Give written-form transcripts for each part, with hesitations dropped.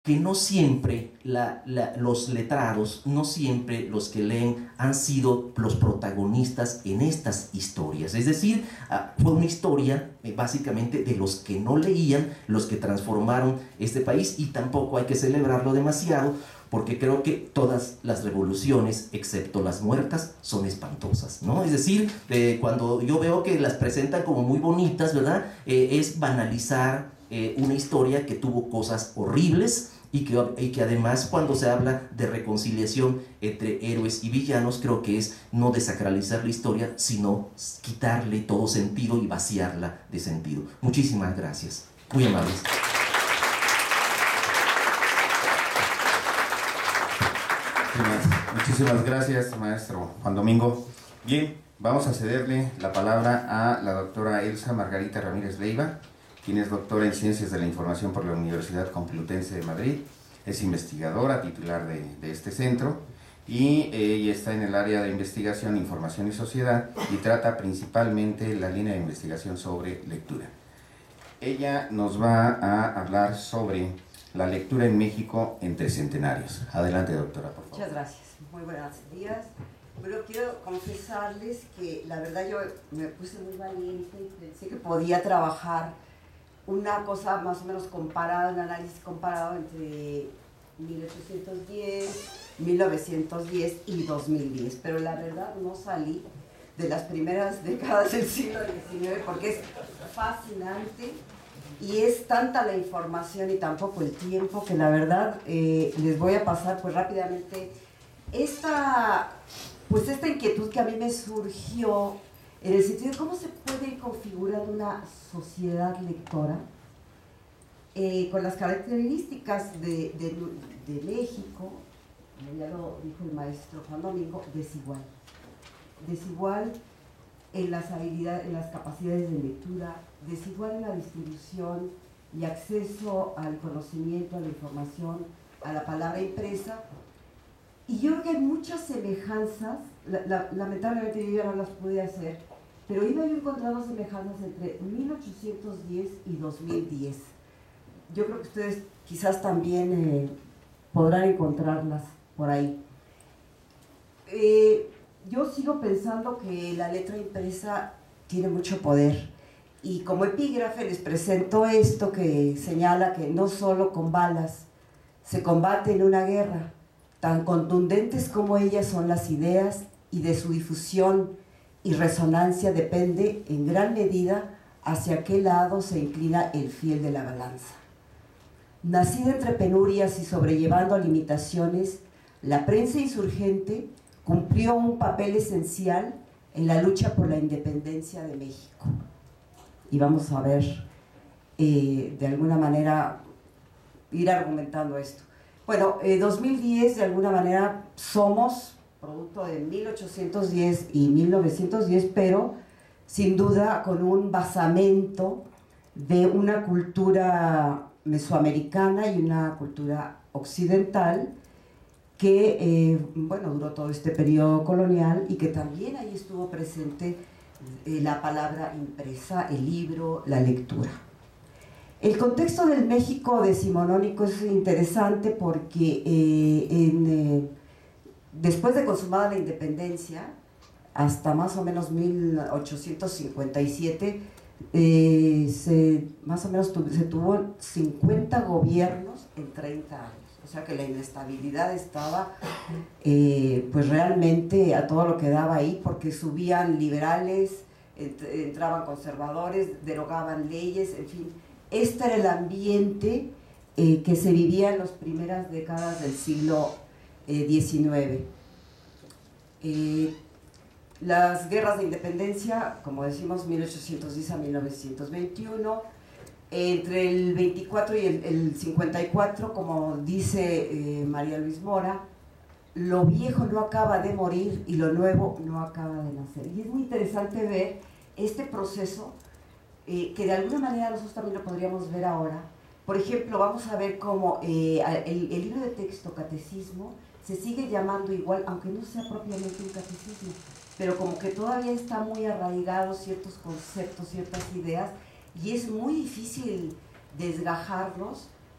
que no siempre los letrados, no siempre los que leen han sido los protagonistas en estas historias. Es decir, fue una historia básicamente de los que no leían, los que transformaron este país, y tampoco hay que celebrarlo demasiado, porque creo que todas las revoluciones, excepto las muertas, son espantosas, ¿no? Es decir, cuando yo veo que las presentan como muy bonitas, ¿verdad? Es banalizar una historia que tuvo cosas horribles, y que además, cuando se habla de reconciliación entre héroes y villanos, creo que es no desacralizar la historia, sino quitarle todo sentido y vaciarla de sentido. Muchísimas gracias. Muy amables. Muchísimas gracias, maestro Juan Domingo. Bien, vamos a cederle la palabra a la doctora Elsa Margarita Ramírez Leiva, quien es doctora en Ciencias de la Información por la Universidad Complutense de Madrid, es investigadora titular de este centro, y ella está en el área de investigación, información y sociedad, y trata principalmente la línea de investigación sobre lectura. Ella nos va a hablar sobre la lectura en México entre centenarios. Adelante, doctora, por favor. Muchas gracias. Muy buenos días. Bueno, quiero confesarles que la verdad yo me puse muy valiente y pensé que podía trabajar una cosa más o menos comparada, un análisis comparado entre 1810, 1910 y 2010, pero la verdad no salí de las primeras décadas del siglo XIX porque es fascinante y es tanta la información y tan poco el tiempo que la verdad les voy a pasar pues rápidamente esta inquietud que a mí me surgió en el sentido de cómo se puede ir configurando una sociedad lectora con las características de México, como ya lo dijo el maestro Juan Domingo, desigual en las habilidades, en las capacidades de lectura, desigual en la distribución y acceso al conocimiento, a la información, a la palabra impresa. Y yo creo que hay muchas semejanzas, lamentablemente yo ya no las pude hacer, pero iba yo encontrando semejanzas entre 1810 y 2010. Yo creo que ustedes quizás también podrán encontrarlas por ahí. Yo sigo pensando que la letra impresa tiene mucho poder, y como epígrafe les presento esto que señala que no solo con balas se combate en una guerra, tan contundentes como ellas son las ideas, y de su difusión y resonancia depende en gran medida hacia qué lado se inclina el fiel de la balanza. Nacida entre penurias y sobrellevando limitaciones, la prensa insurgente cumplió un papel esencial en la lucha por la independencia de México. Y vamos a ver, de alguna manera, ir argumentando esto. Bueno, 2010 de alguna manera somos producto de 1810 y 1910, pero sin duda con un basamento de una cultura mesoamericana y una cultura occidental que, duró todo este periodo colonial, y que también ahí estuvo presente la palabra impresa, el libro, la lectura. El contexto del México decimonónico es interesante porque después de consumada la independencia, hasta más o menos 1857, más o menos se tuvo 50 gobiernos en 30 años. O sea que la inestabilidad estaba pues realmente a todo lo que daba ahí, porque subían liberales, entraban conservadores, derogaban leyes, en fin. Este era el ambiente que se vivía en las primeras décadas del siglo XIX. Las guerras de independencia, como decimos, 1810 a 1921, entre el 24 y el 54, como dice María Luis Mora, lo viejo no acaba de morir y lo nuevo no acaba de nacer. Y es muy interesante ver este proceso que de alguna manera nosotros también lo podríamos ver ahora. Por ejemplo, vamos a ver cómo el libro de texto Catecismo se sigue llamando igual, aunque no sea propiamente un catecismo, pero como que todavía está muy arraigados ciertos conceptos, ciertas ideas, y es muy difícil desgajarlos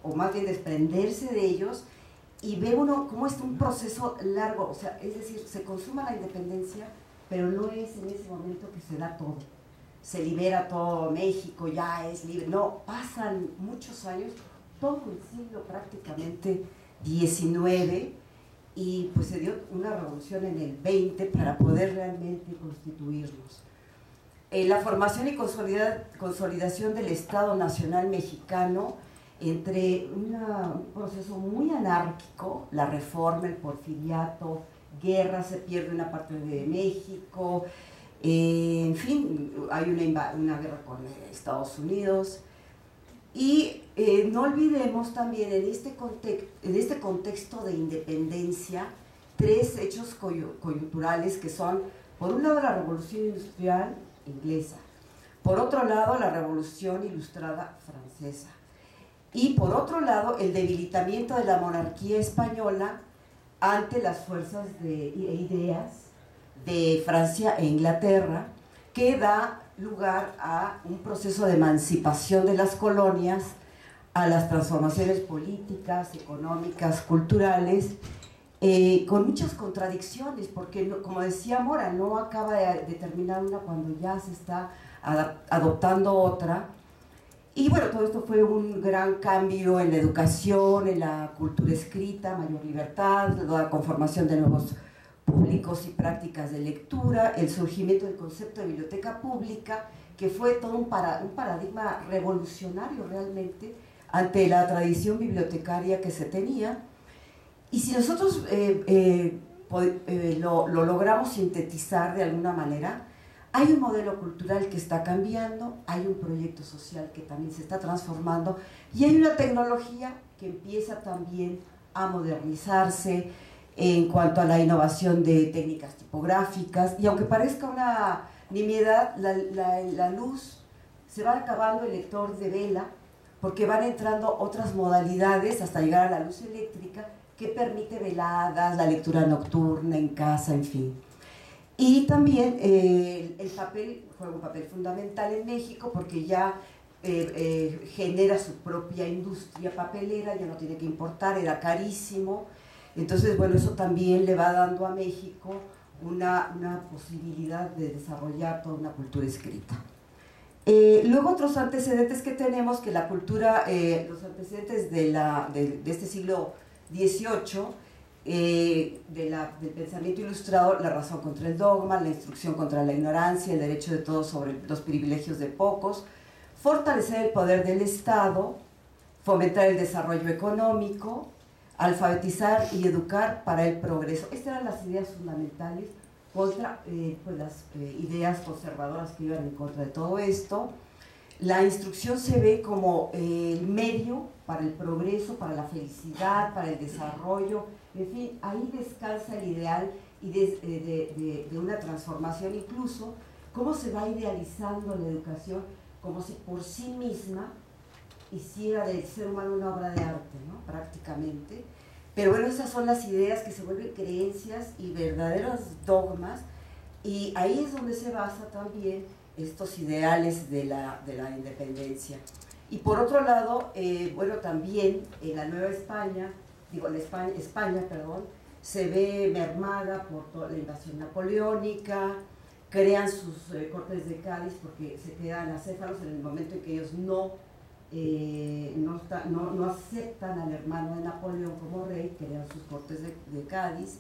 o más bien desprenderse de ellos, y ve uno cómo es un proceso largo, o sea, es decir, se consuma la independencia, pero no es en ese momento que se da todo, se libera todo, México ya es libre, no, pasan muchos años, todo el siglo prácticamente XIX, y pues se dio una revolución en el 20 para poder realmente constituirnos. La formación y consolidación del Estado Nacional Mexicano entre un proceso muy anárquico, la reforma, el porfiriato, guerra, se pierde una parte de México, en fin, hay una guerra con Estados Unidos. Y no olvidemos también en este contexto de independencia, tres hechos coyunturales que son, por un lado, la Revolución Industrial inglesa, por otro lado, la Revolución Ilustrada francesa, y por otro lado, el debilitamiento de la monarquía española ante las fuerzas e ideas de Francia e Inglaterra, que da lugar a un proceso de emancipación de las colonias, a las transformaciones políticas, económicas, culturales, con muchas contradicciones, porque no, como decía Mora, no acaba de terminar una cuando ya se está adoptando otra. Y bueno, todo esto fue un gran cambio en la educación, en la cultura escrita, mayor libertad, la conformación de nuevos públicos y prácticas de lectura, el surgimiento del concepto de biblioteca pública, que fue todo un paradigma revolucionario realmente ante la tradición bibliotecaria que se tenía. Y si nosotros lo logramos sintetizar de alguna manera, hay un modelo cultural que está cambiando, hay un proyecto social que también se está transformando y hay una tecnología que empieza también a modernizarse en cuanto a la innovación de técnicas tipográficas, y aunque parezca una nimiedad, la luz, se va acabando el lector de vela porque van entrando otras modalidades hasta llegar a la luz eléctrica que permite veladas, la lectura nocturna en casa, en fin. Y también el papel juega un papel fundamental en México porque ya genera su propia industria papelera, ya no tiene que importar, era carísimo. Entonces, bueno, eso también le va dando a México una posibilidad de desarrollar toda una cultura escrita. Luego otros antecedentes que tenemos, que la cultura, los antecedentes de este siglo XVIII, del pensamiento ilustrado, la razón contra el dogma, la instrucción contra la ignorancia, el derecho de todos sobre los privilegios de pocos, fortalecer el poder del Estado, fomentar el desarrollo económico, alfabetizar y educar para el progreso. Estas eran las ideas fundamentales contra pues las ideas conservadoras que iban en contra de todo esto. La instrucción se ve como el medio para el progreso, para la felicidad, para el desarrollo, en fin, ahí descansa el ideal y de una transformación, incluso cómo se va idealizando la educación como si por sí misma hiciera del ser humano una obra de arte, ¿no? Prácticamente. Pero bueno, esas son las ideas que se vuelven creencias y verdaderos dogmas, y ahí es donde se basa también estos ideales de la independencia. Y por otro lado, bueno, también en la Nueva España, España, se ve mermada por toda la invasión napoleónica, crean sus cortes de Cádiz porque se quedan acéfalos en el momento en que ellos no aceptan al hermano de Napoleón como rey, crean sus cortes de Cádiz,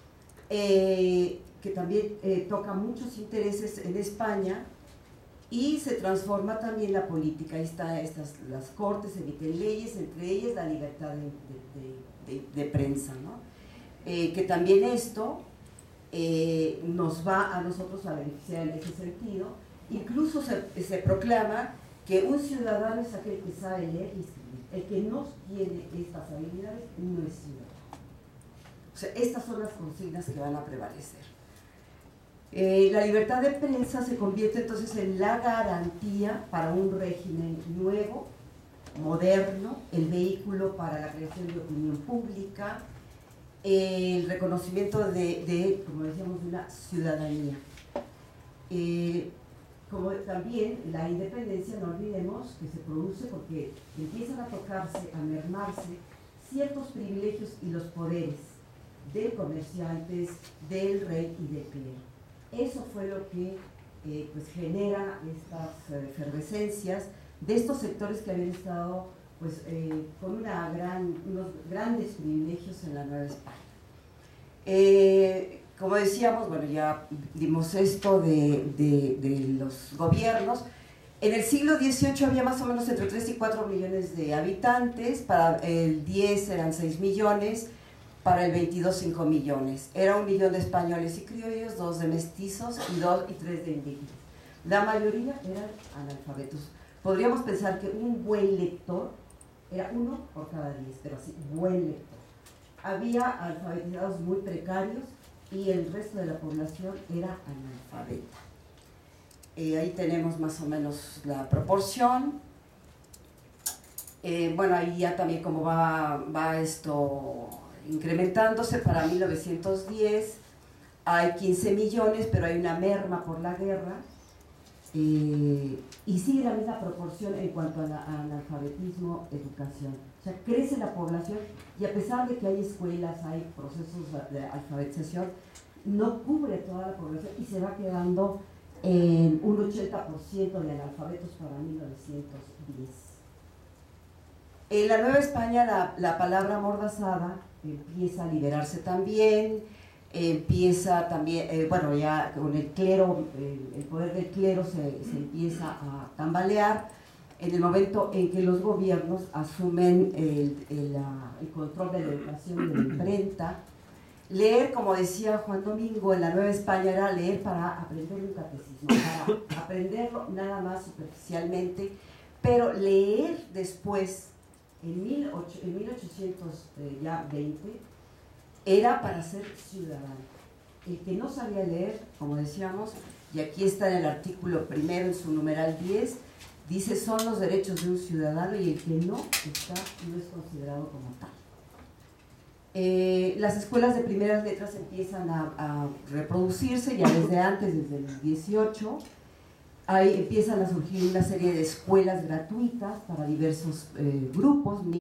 que también toca muchos intereses en España, y se transforma también la política. Ahí están las cortes, emiten leyes, entre ellas la libertad de prensa, ¿no? Que también esto nos va a nosotros a beneficiar en ese sentido. Incluso se proclama que un ciudadano es aquel que sabe leer y escribir. El que no tiene estas habilidades no es ciudadano. O sea, estas son las consignas que van a prevalecer. La libertad de prensa se convierte entonces en la garantía para un régimen nuevo, moderno, el vehículo para la creación de opinión pública, el reconocimiento como decíamos, de una ciudadanía. como también la independencia, no olvidemos que se produce porque empiezan a tocarse, a mermarse ciertos privilegios y los poderes de comerciantes, del rey y del clero. Eso fue lo que pues genera estas efervescencias de estos sectores que habían estado pues, con unos grandes privilegios en la Nueva España. Como decíamos, bueno, ya vimos esto de los gobiernos. En el siglo XVIII había más o menos entre 3 y 4 millones de habitantes, para el 10 eran 6 millones, para el 22 5 millones. Era 1 millón de españoles y criollos, 2 de mestizos y 2 y 3 de indígenas. La mayoría eran analfabetos. Podríamos pensar que un buen lector era 1 por cada 10, pero así, buen lector. Había alfabetizados muy precarios y el resto de la población era analfabeta. Ahí tenemos más o menos la proporción. Bueno, ahí ya también como va esto incrementándose. Para 1910 hay 15 millones, pero hay una merma por la guerra. Y sigue la misma proporción en cuanto a analfabetismo, educación. O sea, crece la población y a pesar de que hay escuelas, hay procesos de alfabetización, no cubre toda la población y se va quedando en un 80% de analfabetos para 1910. En la Nueva España la palabra amordazada empieza a liberarse también, empieza también, bueno, ya con el clero, el poder del clero se empieza a tambalear en el momento en que los gobiernos asumen el control de la educación y de la imprenta. Leer, como decía Juan Domingo, en la Nueva España era leer para aprender un catecismo, para aprenderlo nada más superficialmente, pero leer después, en 1820, era para ser ciudadano. El que no sabía leer, como decíamos, y aquí está en el artículo primero, en su numeral 10, dice: son los derechos de un ciudadano y el que no es considerado como tal. Las escuelas de primeras letras empiezan a reproducirse ya desde antes, desde el 18. Ahí empiezan a surgir una serie de escuelas gratuitas para diversos grupos.